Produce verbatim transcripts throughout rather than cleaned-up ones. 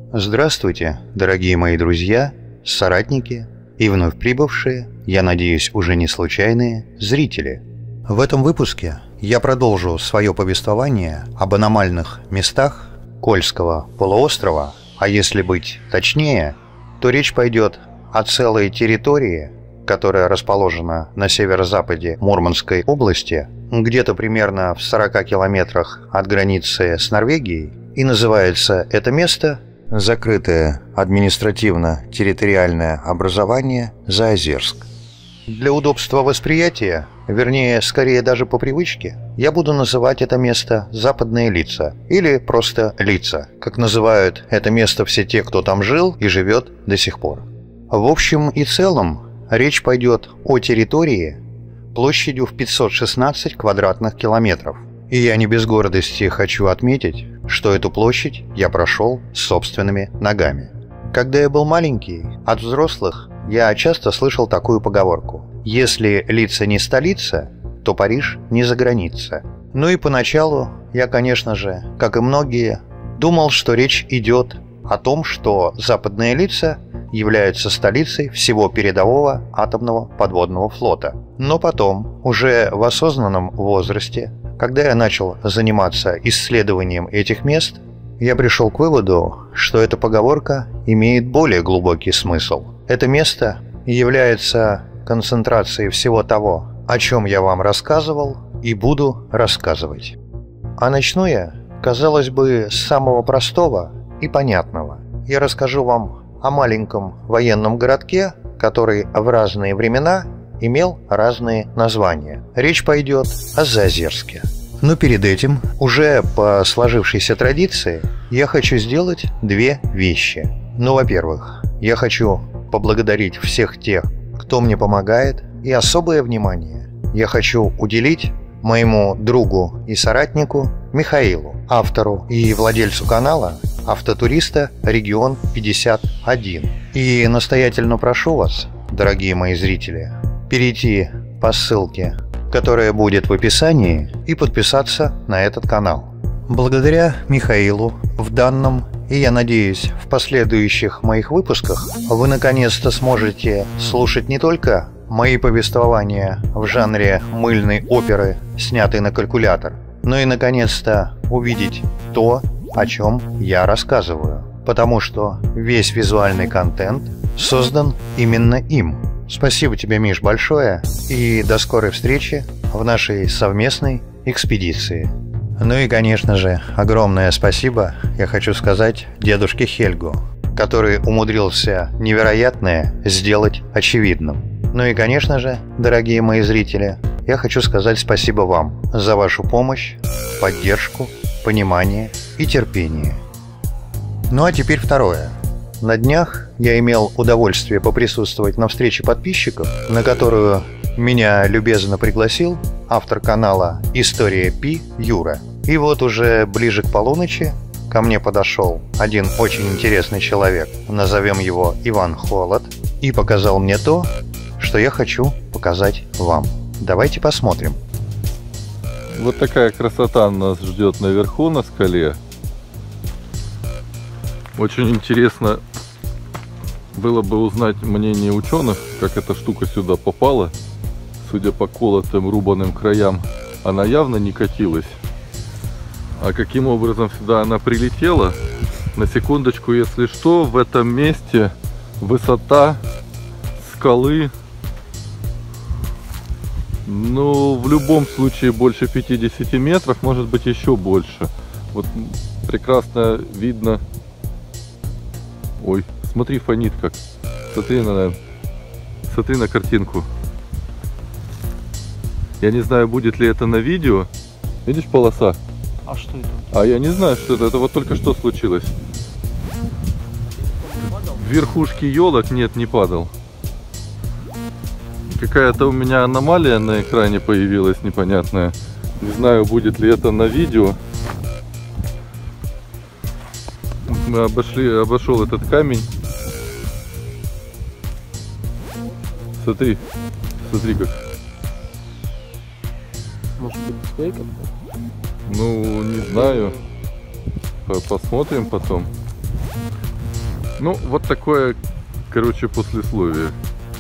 Здравствуйте, дорогие мои друзья, соратники и вновь прибывшие, я надеюсь, уже не случайные, зрители. В этом выпуске я продолжу свое повествование об аномальных местах Кольского полуострова, а если быть точнее, то речь пойдет о целой территории, которая расположена на северо-западе Мурманской области, где-то примерно в сорока километрах от границы с Норвегией, и называется это место «Закрытое административно-территориальное образование Заозерск». Для удобства восприятия, вернее, скорее даже по привычке, я буду называть это место «Западные лица» или просто «Лица», как называют это место все те, кто там жил и живет до сих пор. В общем и целом, речь пойдет о территории площадью в пятьсот шестнадцать квадратных километров. И я не без гордости хочу отметить, что эту площадь я прошел собственными ногами. Когда я был маленький, от взрослых я часто слышал такую поговорку: «Если Лица не столица, то Париж не за граница». Ну и поначалу я, конечно же, как и многие, думал, что речь идет о том, что западные Лица являются столицей всего передового атомного подводного флота. Но потом, уже в осознанном возрасте, когда я начал заниматься исследованием этих мест, я пришел к выводу, что эта поговорка имеет более глубокий смысл. Это место является концентрацией всего того, о чем я вам рассказывал и буду рассказывать. А начну я, казалось бы, с самого простого и понятного. Я расскажу вам о маленьком военном городке, который в разные времена имел разные названия. Речь пойдет о Заозерске. Но перед этим, уже по сложившейся традиции, я хочу сделать две вещи. Ну, во-первых, я хочу поблагодарить всех тех, кто мне помогает, и особое внимание я хочу уделить моему другу и соратнику Михаилу, автору и владельцу канала автотуриста Регион пятьдесят один. И настоятельно прошу вас, дорогие мои зрители, перейти по ссылке, которая будет в описании, и подписаться на этот канал. Благодаря Михаилу в данном и, я надеюсь, в последующих моих выпусках вы наконец-то сможете слушать не только мои повествования в жанре мыльной оперы, снятой на калькулятор, но и наконец-то увидеть то, о чем я рассказываю, потому что весь визуальный контент создан именно им. Спасибо тебе, Миш, большое, и до скорой встречи в нашей совместной экспедиции. Ну и, конечно же, огромное спасибо я хочу сказать дедушке Хельгу, который умудрился невероятное сделать очевидным. Ну и, конечно же, дорогие мои зрители, я хочу сказать спасибо вам за вашу помощь, поддержку, понимание и терпение. Ну а теперь второе. На днях я имел удовольствие поприсутствовать на встрече подписчиков, на которую меня любезно пригласил автор канала «История Пи» Юра. И вот уже ближе к полуночи ко мне подошел один очень интересный человек, назовем его Иван Холод, и показал мне то, что я хочу показать вам. Давайте посмотрим. Вот такая красота нас ждет наверху на скале. Очень интересно было бы узнать мнение ученых, как эта штука сюда попала. Судя по колотым, рубаным краям, она явно не катилась. А каким образом сюда она прилетела? На секундочку, если что, в этом месте высота скалы, ну, в любом случае больше пятидесяти метров, может быть еще больше. Вот прекрасно видно. Ой, смотри, фонит как. Смотри на, смотри на картинку. Я не знаю, будет ли это на видео. Видишь полоса? А что это? А я не знаю, что это. Это вот только что случилось. Верхушки елок нет, не падал. Какая-то у меня аномалия на экране появилась непонятная. Не знаю, будет ли это на видео. Мы обошли, обошел этот камень. Смотри, смотри как. Может быть, фейк это? Ну, не знаю. Посмотрим потом. Ну, вот такое, короче, послесловие.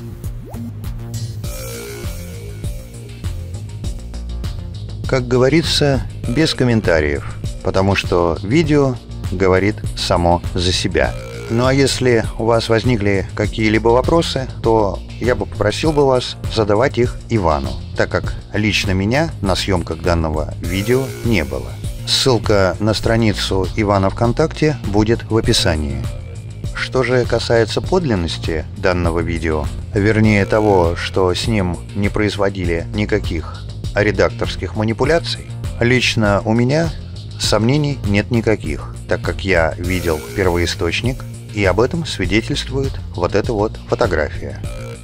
Как говорится, без комментариев, потому что видео говорит само за себя. Ну а если у вас возникли какие-либо вопросы, то я бы попросил бы вас задавать их Ивану, так как лично меня на съемках данного видео не было. Ссылка на страницу Ивана ВКонтакте будет в описании. Что же касается подлинности данного видео, вернее того, что с ним не производили никаких редакторских манипуляций, лично у меня сомнений нет никаких, так как я видел первоисточник, и об этом свидетельствует вот эта вот фотография.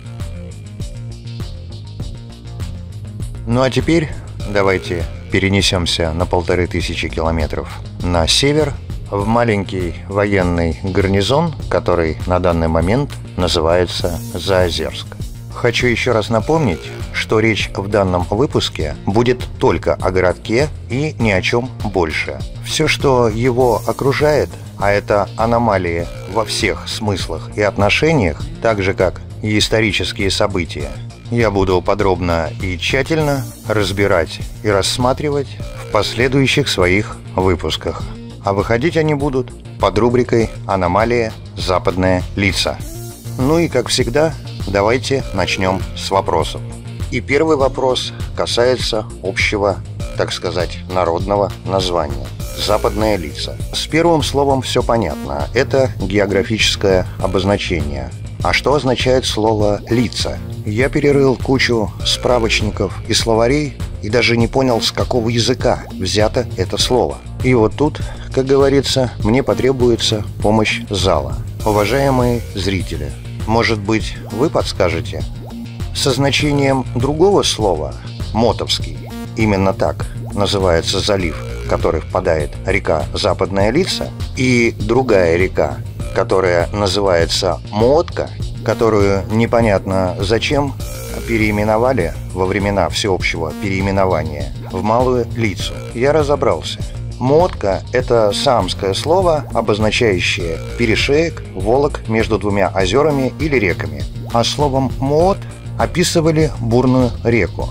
Ну а теперь давайте перенесемся на полторы тысячи километров на север, в маленький военный гарнизон, который на данный момент называется Заозерск. Хочу еще раз напомнить, что речь в данном выпуске будет только о городке и ни о чем больше. Все, что его окружает, а это аномалии во всех смыслах и отношениях, так же как и исторические события, я буду подробно и тщательно разбирать и рассматривать в последующих своих выпусках. А выходить они будут под рубрикой «Аномалия. Западные лица». Ну и, как всегда, давайте начнем с вопросов. И первый вопрос касается общего, так сказать, народного названия – «Западные лица». С первым словом все понятно. Это географическое обозначение. А что означает слово «лица»? Я перерыл кучу справочников и словарей и даже не понял, с какого языка взято это слово. И вот тут, как говорится, мне потребуется помощь зала. Уважаемые зрители, может быть, вы подскажете? Со значением другого слова «мотовский», именно так называется залив, в который впадает река Западная Лица, и другая река, которая называется Мотка, которую непонятно зачем переименовали во времена всеобщего переименования в Малую Лицу. Я разобрался. Мотка – это саамское слово, обозначающее перешеек, волок между двумя озерами или реками. А словом «мот» описывали бурную реку.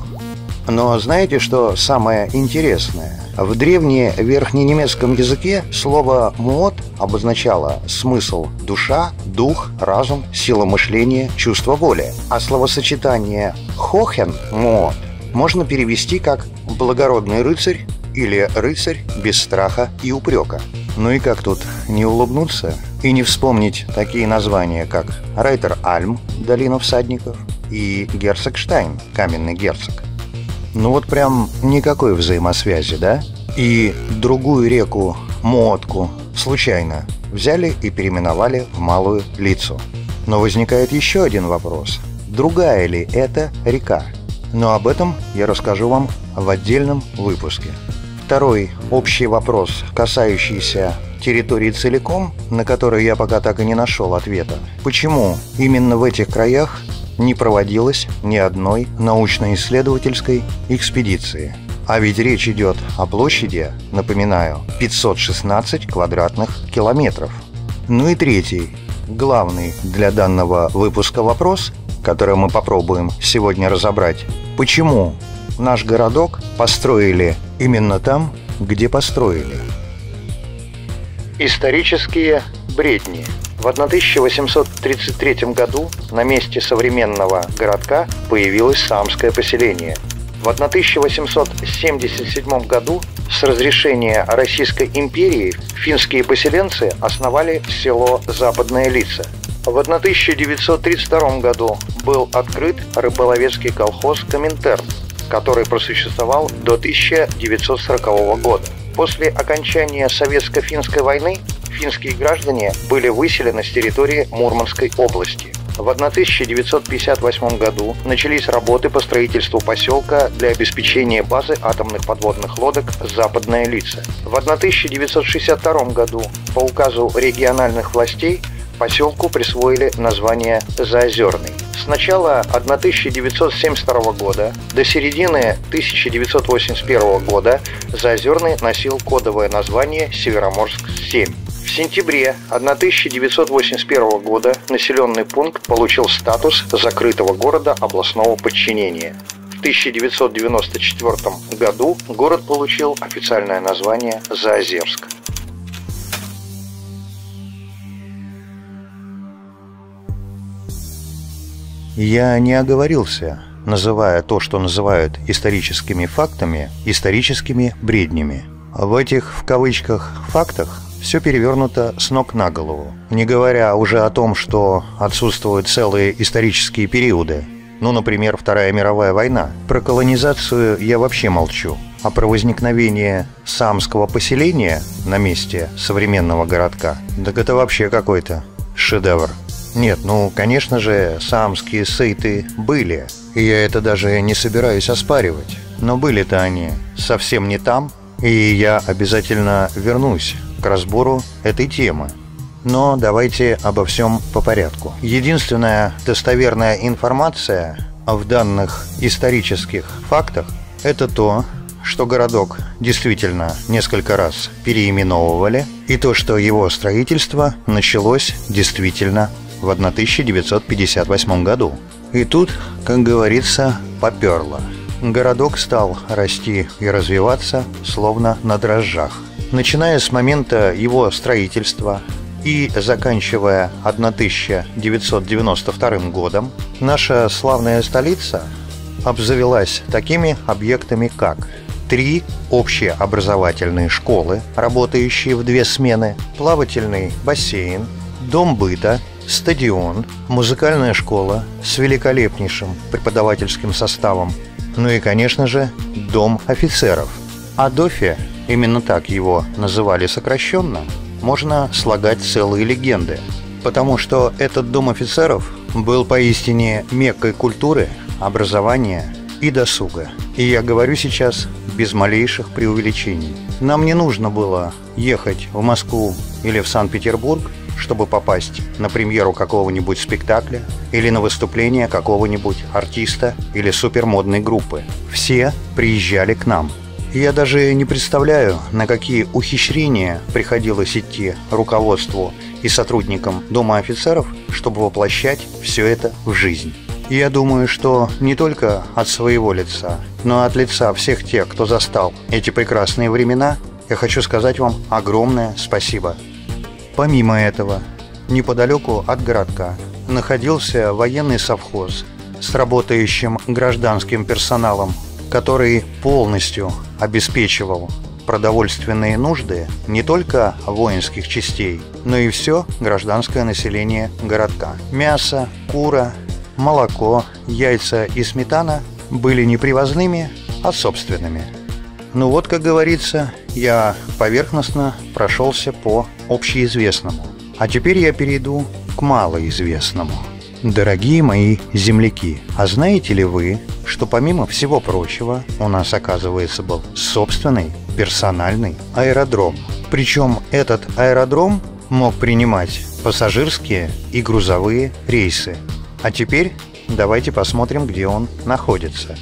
Но знаете, что самое интересное? В древневерхненемецком языке слово «мот» обозначало смысл душа, дух, разум, сила мышления, чувство воли. А словосочетание «хохен» – «мот» можно перевести как «благородный рыцарь» или «рыцарь без страха и упрека». Ну и как тут не улыбнуться и не вспомнить такие названия, как Рейтер-Альм – «Долина всадников» и Герцогштайн – «Каменный герцог». Ну вот прям никакой взаимосвязи, да? И другую реку Мотку случайно взяли и переименовали в Малую Лицу. Но возникает еще один вопрос. Другая ли это река? Но об этом я расскажу вам в отдельном выпуске. Второй общий вопрос, касающийся территории целиком, на который я пока так и не нашел ответа. Почему именно в этих краях не проводилось ни одной научно-исследовательской экспедиции? А ведь речь идет о площади, напоминаю, пятьсот шестнадцать квадратных километров. Ну и третий, главный для данного выпуска вопрос, который мы попробуем сегодня разобрать. Почему наш городок построили именно там, где построили? Исторические бредни. В тысяча восемьсот тридцать третьем году на месте современного городка появилось саамское поселение. В тысяча восемьсот семьдесят седьмом году с разрешения Российской империи финские поселенцы основали село Западная Лица. В тысяча девятьсот тридцать втором году был открыт рыболовецкий колхоз «Коминтерн», который просуществовал до тысяча девятьсот сорокового года. После окончания Советско-финской войны финские граждане были выселены с территории Мурманской области. В тысяча девятьсот пятьдесят восьмом году начались работы по строительству поселка для обеспечения базы атомных подводных лодок «Западная Лица». В тысяча девятьсот шестьдесят втором году по указу региональных властей поселку присвоили название «Заозерный». С начала тысяча девятьсот семьдесят второго года до середины тысяча девятьсот восемьдесят первого года Заозерный носил кодовое название «Североморск семь». В В сентябре тысяча девятьсот восемьдесят первого года населенный пункт получил статус закрытого города областного подчинения. В тысяча девятьсот девяносто четвёртом году город получил официальное название Заозерск. Я не оговорился, называя то, что называют историческими фактами, историческими бреднями. В этих, в кавычках, фактах все перевернуто с ног на голову, не говоря уже о том, что отсутствуют целые исторические периоды. Ну, например, Вторая мировая война. Про колонизацию я вообще молчу. А про возникновение саамского поселения на месте современного городка, так это вообще какой-то шедевр. Нет, ну, конечно же, саамские сейты были, и я это даже не собираюсь оспаривать. Но были-то они совсем не там, и я обязательно вернусь к разбору этой темы. Но давайте обо всем по порядку. Единственная достоверная информация в данных исторических фактах – это то, что городок действительно несколько раз переименовывали, и то, что его строительство началось действительно в тысяча девятьсот пятьдесят восьмом году. И тут, как говорится, поперло. Городок стал расти и развиваться, словно на дрожжах. Начиная с момента его строительства и заканчивая тысяча девятьсот девяносто вторым годом, наша славная столица обзавелась такими объектами, как три общеобразовательные школы, работающие в две смены, плавательный бассейн, дом быта, стадион, музыкальная школа с великолепнейшим преподавательским составом, ну и, конечно же, дом офицеров. О ДОФе, именно так его называли сокращенно, можно слагать целые легенды, потому что этот дом офицеров был поистине меккой культуры, образования и досуга. И я говорю сейчас без малейших преувеличений. Нам не нужно было ехать в Москву или в Санкт-Петербург, чтобы попасть на премьеру какого-нибудь спектакля или на выступление какого-нибудь артиста или супермодной группы. Все приезжали к нам. Я даже не представляю, на какие ухищрения приходилось идти руководству и сотрудникам Дома офицеров, чтобы воплощать все это в жизнь. И я думаю, что не только от своего лица, но и от лица всех тех, кто застал эти прекрасные времена, я хочу сказать вам огромное спасибо. Помимо этого, неподалеку от городка находился военный совхоз с работающим гражданским персоналом, который полностью обеспечивал продовольственные нужды не только воинских частей, но и все гражданское население городка. Мясо, кура, молоко, яйца и сметана были не привозными, а собственными. Ну вот, как говорится, я поверхностно прошелся по общеизвестному. А теперь я перейду к малоизвестному. Дорогие мои земляки, а знаете ли вы, что помимо всего прочего у нас, оказывается, был собственный персональный аэродром? Причем этот аэродром мог принимать пассажирские и грузовые рейсы. А теперь давайте посмотрим, где он находится.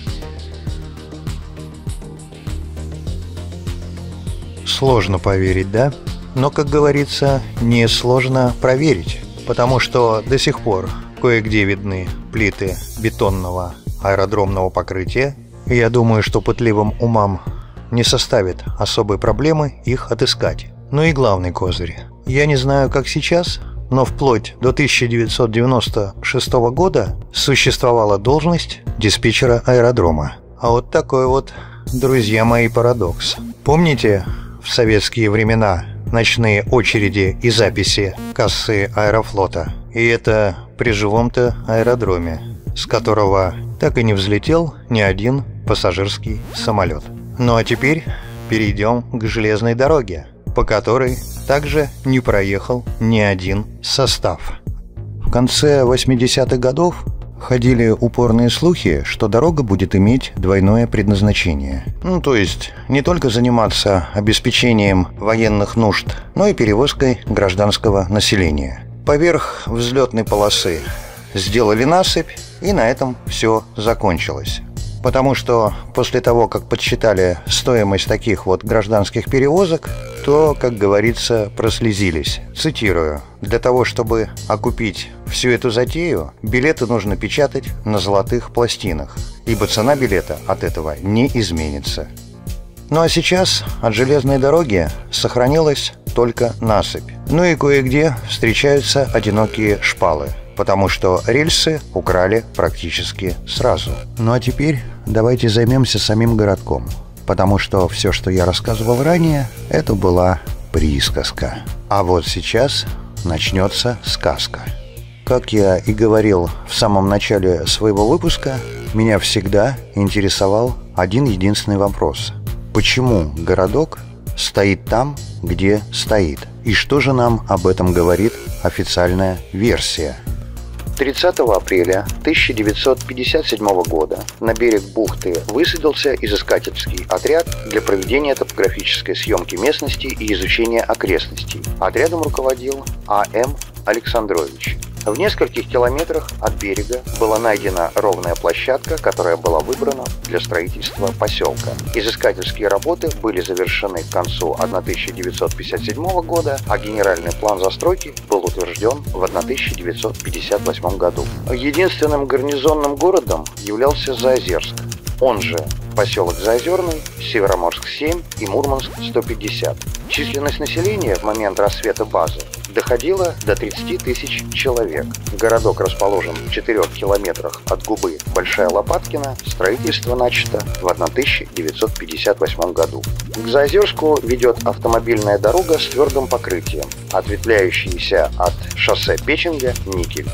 Сложно поверить, да? Но, как говорится, несложно проверить, потому что до сих пор кое-где видны плиты бетонного аэродромного покрытия, и я думаю, что пытливым умам не составит особой проблемы их отыскать. Ну и главный козырь. Я не знаю, как сейчас, но вплоть до тысяча девятьсот девяносто шестого года существовала должность диспетчера аэродрома. А вот такой вот, друзья мои, парадокс. Помните, в советские времена ночные очереди и записи кассы Аэрофлота? И это при живом-то аэродроме, с которого так и не взлетел ни один пассажирский самолет. Ну а теперь перейдем к железной дороге, по которой также не проехал ни один состав. В конце восьмидесятых годов ходили упорные слухи, что дорога будет иметь двойное предназначение. Ну, то есть не только заниматься обеспечением военных нужд, но и перевозкой гражданского населения. Поверх взлетной полосы сделали насыпь, и на этом все закончилось. Потому что после того, как подсчитали стоимость таких вот гражданских перевозок, то, как говорится, прослезились. Цитирую: «Для того, чтобы окупить всю эту затею, билеты нужно печатать на золотых пластинах, ибо цена билета от этого не изменится». Ну а сейчас от железной дороги сохранилась только насыпь. Ну и кое-где встречаются одинокие шпалы, потому что рельсы украли практически сразу. Ну а теперь давайте займемся самим городком, потому что все, что я рассказывал ранее, это была присказка. А вот сейчас начнется сказка. Как я и говорил в самом начале своего выпуска, меня всегда интересовал один единственный вопрос: почему городок стоит там, где стоит? И что же нам об этом говорит официальная версия? тридцатого апреля тысяча девятьсот пятьдесят седьмого года на берег бухты высадился изыскательский отряд для проведения топографической съемки местности и изучения окрестностей. Отрядом руководил А М Александрович. В нескольких километрах от берега была найдена ровная площадка, которая была выбрана для строительства поселка. Изыскательские работы были завершены к концу тысяча девятьсот пятьдесят седьмого года, а генеральный план застройки был утвержден в тысяча девятьсот пятьдесят восьмом году. Единственным гарнизонным городом являлся Заозерск, он же поселок Заозерный, Североморск семь и Мурманск сто пятьдесят. Численность населения в момент рассвета базы доходила до тридцати тысяч человек. Городок расположен в четырёх километрах от губы Большая Лопаткина. Строительство начато в тысяча девятьсот пятьдесят восьмом году. К Заозерску ведет автомобильная дорога с твердым покрытием, ответвляющаяся от шоссе Печенга-Никель.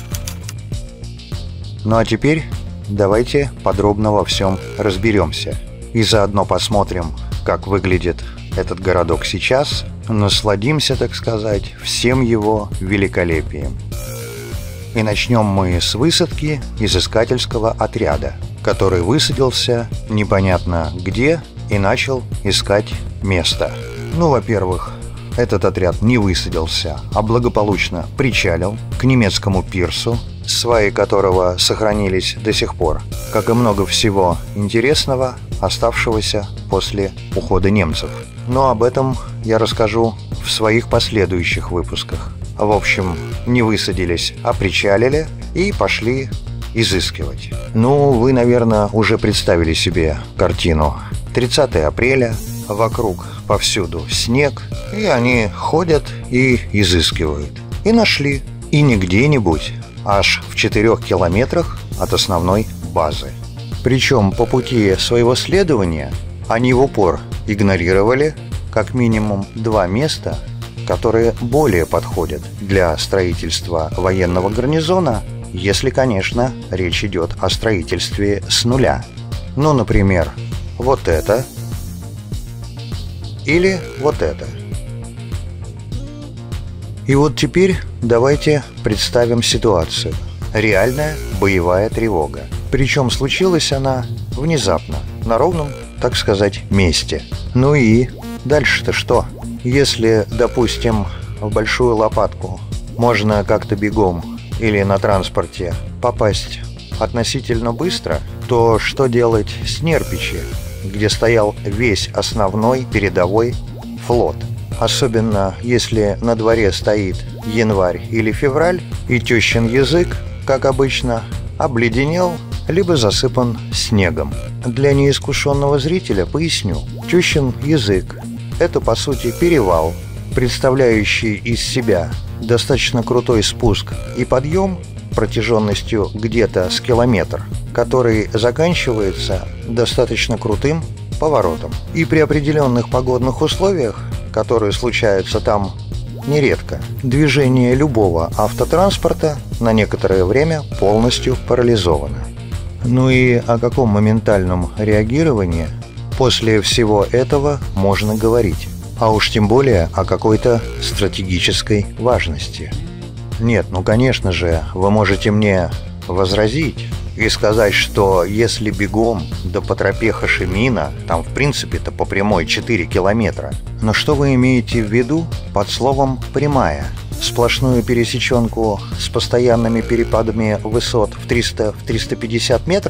Ну а теперь давайте подробно во всем разберемся. И заодно посмотрим, как выглядит этот городок сейчас, насладимся, так сказать, всем его великолепием. И начнем мы с высадки изыскательского отряда, который высадился непонятно где и начал искать место. Ну, во-первых, этот отряд не высадился, а благополучно причалил к немецкому пирсу, сваи которого сохранились до сих пор, как и много всего интересного, оставшегося после ухода немцев. Но об этом я расскажу в своих последующих выпусках. В общем, не высадились, а причалили и пошли изыскивать. Ну, вы, наверное, уже представили себе картину. тридцатого апреля, вокруг повсюду снег, и они ходят и изыскивают. И нашли. И не где-нибудь, аж в четырех километрах от основной базы. Причем по пути своего следования они в упор игнорировали как минимум два места, которые более подходят для строительства военного гарнизона, если, конечно, речь идет о строительстве с нуля. Ну, например, вот это или вот это. И вот теперь давайте представим ситуацию. Реальная боевая тревога. Причем случилась она внезапно, на ровном, так сказать, месте. Ну и дальше-то что? Если, допустим, в Большую Лопатку можно как-то бегом или на транспорте попасть относительно быстро, то что делать с Нерпичи, где стоял весь основной передовой флот? Особенно если на дворе стоит январь или февраль, и тещин язык, как обычно, обледенел либо засыпан снегом. Для неискушенного зрителя поясню. Тещин язык – это, по сути, перевал, представляющий из себя достаточно крутой спуск и подъем протяженностью где-то с километр, который заканчивается достаточно крутым поворотом. И при определенных погодных условиях, которые случаются там нередко, движение любого автотранспорта на некоторое время полностью парализовано. Ну и о каком моментальном реагировании после всего этого можно говорить? А уж тем более о какой-то стратегической важности. Нет, ну конечно же, вы можете мне возразить и сказать, что если бегом да по тропе Хошимина, там в принципе-то по прямой четыре километра. Но что вы имеете в виду под словом «прямая»? Сплошную пересеченку с постоянными перепадами высот в триста — триста пятьдесят метров?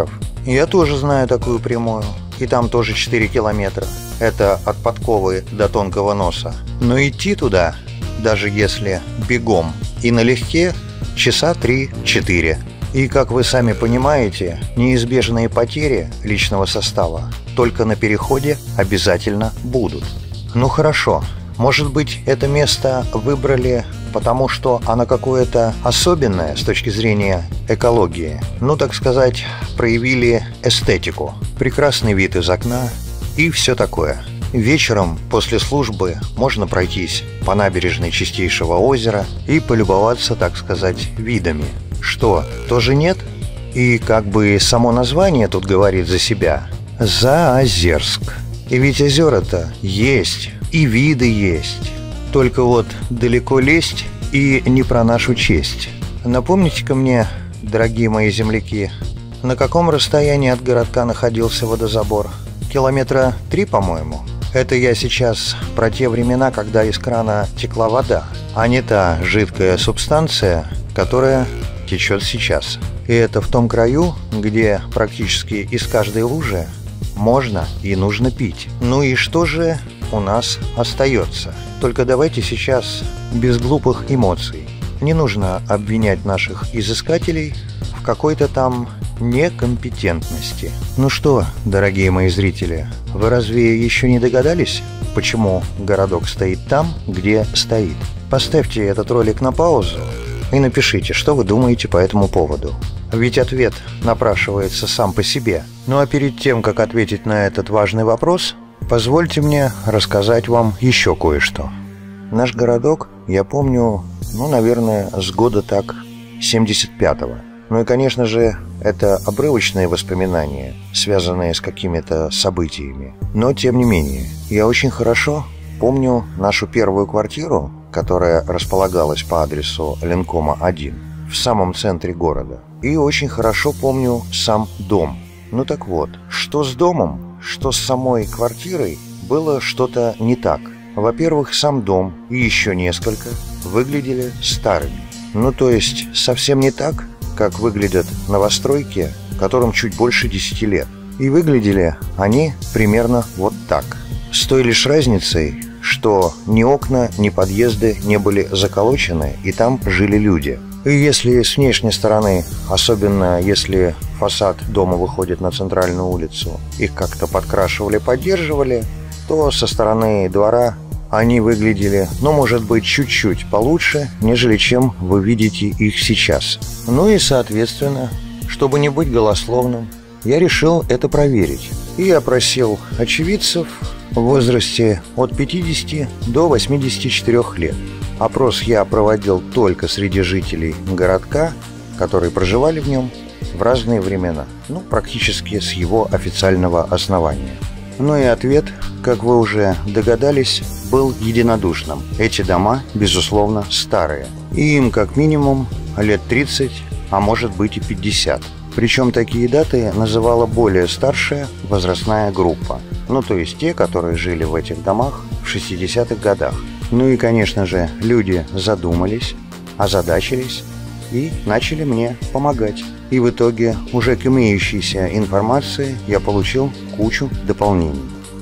Я тоже знаю такую прямую. И там тоже четыре километра. Это от подковы до тонкого носа. Но идти туда, даже если бегом и налегке, часа три-четыре. И, как вы сами понимаете, неизбежные потери личного состава только на переходе обязательно будут. Ну хорошо, может быть, это место выбрали потому, что оно какое-то особенное с точки зрения экологии. Ну, так сказать, проявили эстетику. Прекрасный вид из окна и все такое. Вечером после службы можно пройтись по набережной Чистейшего озера и полюбоваться, так сказать, видами. Что, тоже нет? И как бы само название тут говорит за себя. Заозерск. И ведь озера-то есть, и виды есть. Только вот далеко лезть и не про нашу честь. Напомните-ка мне, дорогие мои земляки, на каком расстоянии от городка находился водозабор? Километра три, по-моему. Это я сейчас про те времена, когда из крана текла вода, а не та жидкая субстанция, которая течет сейчас. И это в том краю, где практически из каждой лужи можно и нужно пить. Ну и что же у нас остается? Только давайте сейчас без глупых эмоций. Не нужно обвинять наших изыскателей в какой-то там некомпетентности. Ну что, дорогие мои зрители, вы разве еще не догадались, почему городок стоит там, где стоит? Поставьте этот ролик на паузу и напишите, что вы думаете по этому поводу. Ведь ответ напрашивается сам по себе. Ну а перед тем, как ответить на этот важный вопрос, позвольте мне рассказать вам еще кое-что. Наш городок, я помню, ну, наверное, с года так семьдесят пятого. Ну и, конечно же, это обрывочные воспоминания, связанные с какими-то событиями. Но, тем не менее, я очень хорошо помню нашу первую квартиру, которая располагалась по адресу Ленкома один, в самом центре города. И очень хорошо помню сам дом. Ну так вот, что с домом, что с самой квартирой было что-то не так. Во-первых, сам дом и еще несколько выглядели старыми. Ну то есть совсем не так, как выглядят новостройки, которым чуть больше десяти лет. И выглядели они примерно вот так. С той лишь разницей, что ни окна, ни подъезды не были заколочены, и там жили люди. И если с внешней стороны, особенно если фасад дома выходит на центральную улицу, их как-то подкрашивали, поддерживали, то со стороны двора они выглядели, ну, может быть, чуть-чуть получше, нежели чем вы видите их сейчас. Ну и, соответственно, чтобы не быть голословным, я решил это проверить. И опросил очевидцев в возрасте от пятидесяти до восьмидесяти четырёх лет. Опрос я проводил только среди жителей городка, которые проживали в нем в разные времена, ну, практически с его официального основания. Ну и ответ, как вы уже догадались, был единодушным. Эти дома, безусловно, старые. И им как минимум лет тридцать, а может быть и пятьдесят. Причем такие даты называла более старшая возрастная группа. Ну, то есть те, которые жили в этих домах в шестидесятых годах. Ну и, конечно же, люди задумались, озадачились и начали мне помогать. И в итоге уже к имеющейся информации я получил кучу дополнений.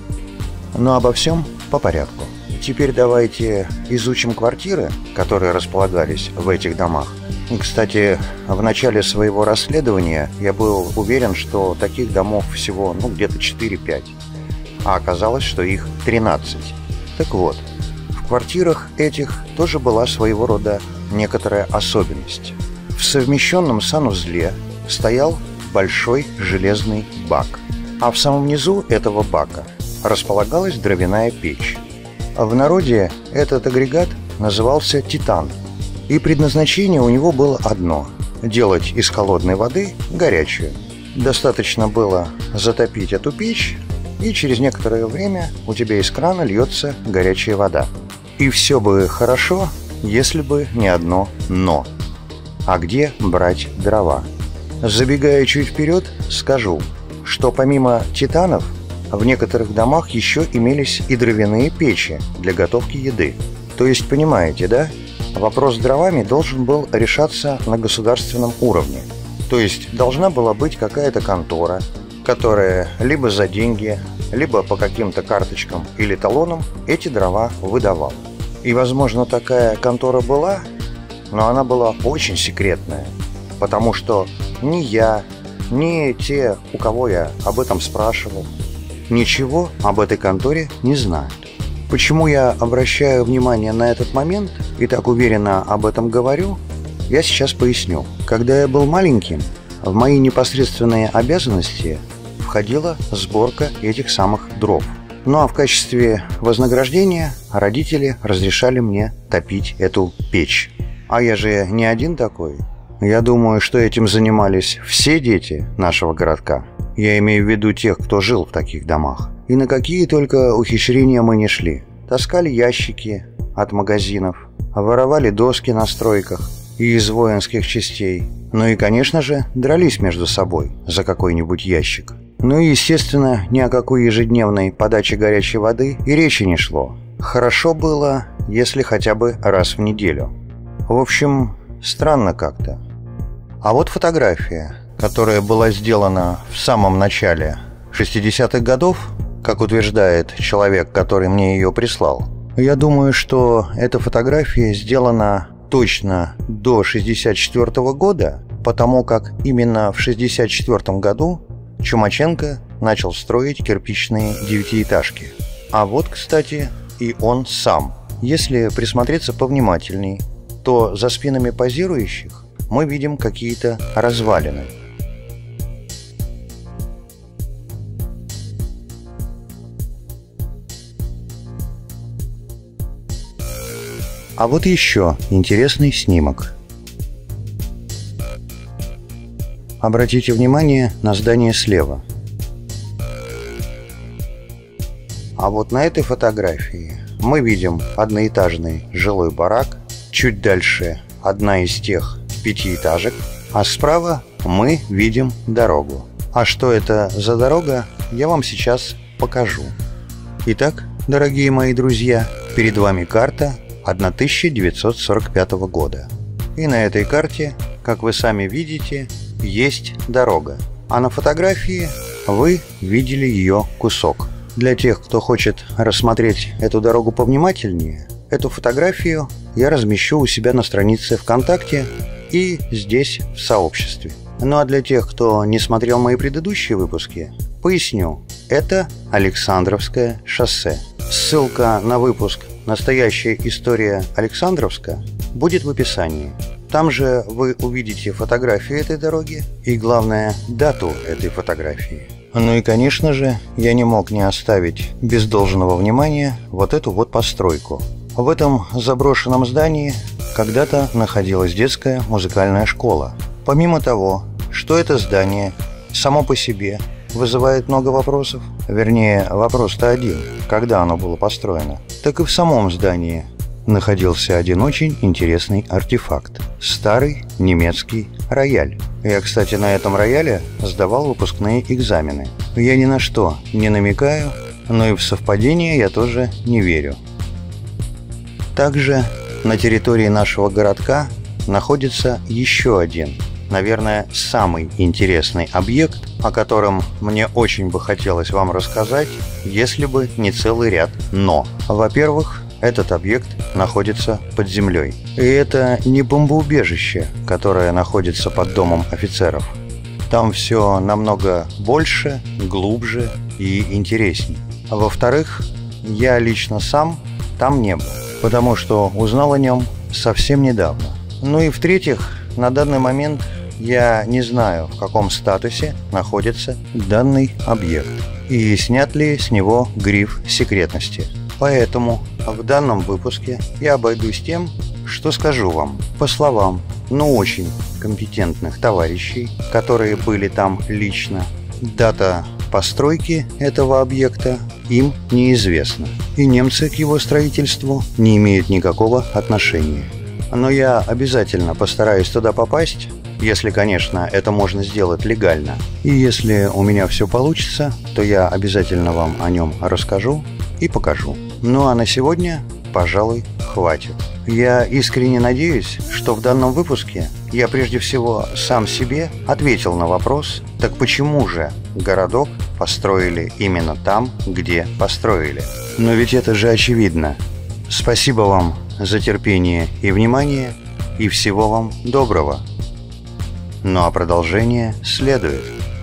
Но обо всем по порядку. Теперь давайте изучим квартиры, которые располагались в этих домах. И, кстати, в начале своего расследования я был уверен, что таких домов всего, ну, где-то четыре-пять. А оказалось, что их тринадцать. Так вот, в квартирах этих тоже была своего рода некоторая особенность. В совмещенном санузле стоял большой железный бак, а в самом низу этого бака располагалась дровяная печь. В народе этот агрегат назывался «Титан», и предназначение у него было одно – делать из холодной воды горячую. Достаточно было затопить эту печь, и через некоторое время у тебя из крана льется горячая вода. И все бы хорошо, если бы не одно «но». А где брать дрова? Забегая чуть вперед, скажу, что помимо титанов в некоторых домах еще имелись и дровяные печи для готовки еды. То есть, понимаете, да? Вопрос с дровами должен был решаться на государственном уровне. То есть должна была быть какая-то контора, которое либо за деньги, либо по каким-то карточкам или талонам эти дрова выдавал. И, возможно, такая контора была, но она была очень секретная, потому что ни я, ни те, у кого я об этом спрашивал, ничего об этой конторе не знают. Почему я обращаю внимание на этот момент и так уверенно об этом говорю, я сейчас поясню. Когда я был маленьким, в мои непосредственные обязанности входила сборка этих самых дров. Ну а в качестве вознаграждения родители разрешали мне топить эту печь. А я же не один такой. Я думаю, что этим занимались все дети нашего городка. Я имею в виду тех, кто жил в таких домах. И на какие только ухищрения мы не шли. Таскали ящики от магазинов, воровали доски на стройках и из воинских частей. Ну и, конечно же, дрались между собой за какой-нибудь ящик. Ну и, естественно, ни о какой ежедневной подаче горячей воды и речи не шло. Хорошо было, если хотя бы раз в неделю. В общем, странно как-то. А вот фотография, которая была сделана в самом начале шестидесятых годов, как утверждает человек, который мне ее прислал. Я думаю, что эта фотография сделана точно до шестьдесят четвёртого года, потому как именно в шестьдесят четвёртом году Чумаченко начал строить кирпичные девятиэтажки. А вот, кстати, и он сам. Если присмотреться повнимательней, то за спинами позирующих мы видим какие-то развалины. А вот еще интересный снимок. Обратите внимание на здание слева. А вот на этой фотографии мы видим одноэтажный жилой барак, чуть дальше одна из тех пятиэтажек, а справа мы видим дорогу. А что это за дорога, я вам сейчас покажу. Итак, дорогие мои друзья, перед вами карта тысяча девятьсот сорок пятого года. И на этой карте, как вы сами видите, есть дорога. А на фотографии вы видели ее кусок. Для тех, кто хочет рассмотреть эту дорогу повнимательнее, эту фотографию я размещу у себя на странице ВКонтакте и здесь в сообществе. Ну а для тех, кто не смотрел мои предыдущие выпуски, поясню. Это Александровское шоссе. Ссылка на выпуск «Настоящая история Александровска» будет в описании. Там же вы увидите фотографию этой дороги и, главное, дату этой фотографии. Ну и, конечно же, я не мог не оставить без должного внимания вот эту вот постройку. В этом заброшенном здании когда-то находилась детская музыкальная школа. Помимо того, что это здание само по себе вызывает много вопросов, вернее, вопрос-то один, когда оно было построено, так и в самом здании находился один очень интересный артефакт – старый немецкий рояль. Я, кстати, на этом рояле сдавал выпускные экзамены. Я ни на что не намекаю, но и в совпадение я тоже не верю. Также на территории нашего городка находится еще один, наверное, самый интересный объект, о котором мне очень бы хотелось вам рассказать, если бы не целый ряд «но». Во-первых, этот объект находится под землей. И это не бомбоубежище, которое находится под домом офицеров. Там все намного больше, глубже и интересней. А во-вторых, я лично сам там не был, потому что узнал о нем совсем недавно. Ну и в-третьих, на данный момент я не знаю, в каком статусе находится данный объект и снят ли с него гриф секретности. Поэтому в данном выпуске я обойдусь тем, что скажу вам по словам, но очень компетентных товарищей, которые были там лично. Дата постройки этого объекта им неизвестна, и немцы к его строительству не имеют никакого отношения. Но я обязательно постараюсь туда попасть, если, конечно, это можно сделать легально. И если у меня все получится, то я обязательно вам о нем расскажу и покажу. Ну а на сегодня, пожалуй, хватит. Я искренне надеюсь, что в данном выпуске я прежде всего сам себе ответил на вопрос, так почему же городок построили именно там, где построили? Но ведь это же очевидно. Спасибо вам за терпение и внимание, и всего вам доброго. Ну а продолжение следует.